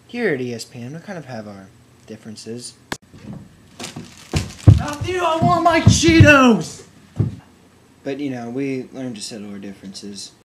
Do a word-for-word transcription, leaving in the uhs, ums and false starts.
here at E S P N, we kind of have our differences. Matthew, I want my Cheetos! But, you know, we learn to settle our differences.